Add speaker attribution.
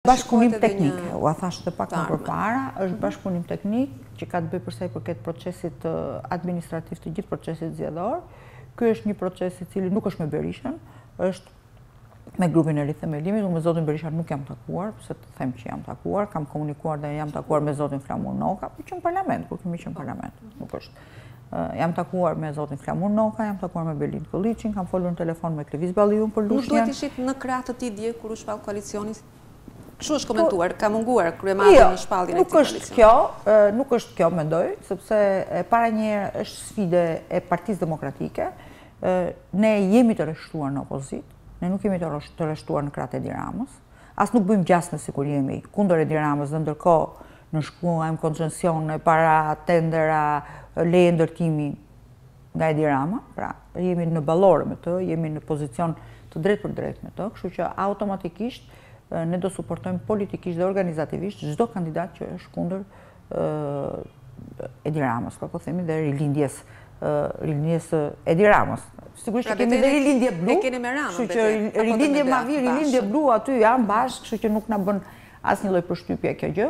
Speaker 1: bashkëpunim teknik, u thash edhe pak më përpara, është bashkëpunim teknik që ka të bëjë për sa i përket procesit administrativ të gjithë procesit zgjedhor. Ky është një proces i cili nuk është me Berishën, është me grupin e rithemelimit. Unë me zotin Berisha nuk jam takuar, pse të them që jam takuar, kam komunikuar dhe jam takuar me zotin Flamur Noka, por që në parlament, kur kemi qenë në parlament, nuk është. Jam takuar me zotin Flamur Noka, jam takuar me Berlin Kolliçin, kam folur në telefon me Klevis Balliun për Lushnjën.
Speaker 2: Nuk duhet ishit në krah të tij dje kur u shpall koalicioni? Kështu është komentuar, ka munguar kryemari në shpalljen e këtij koalicioni.
Speaker 1: Nuk është kjo, mendoj, sepse para një është sfide e Partisë Demokratike. Ne jemi të rreshtuar në opozitë, ne nuk jemi të rreshtuar në krahët e Edi Ramës. As nuk bëjmë gjasme sikur jemi kundër Edi Ramës dhe ndërkohë në shkruajmë koncesione para tendera, leje ndërtimi nga Edi Rama, pra jemi në ballore me të, jemi në pozicion të drejtë për drejtë me të, kështu që automatikisht ne do suportojmë politikisht dhe organizativisht çdo kandidat që është kundër Edi Ramës, po themi dhe rilindjes Edi Ramës. Sigurisht që kemi dhe rilindje blu, kështu që rilindje ma vi, rilindje blu aty janë bashkë, kështu që nuk na bën asnjë lloj përshtypje kjo gjë.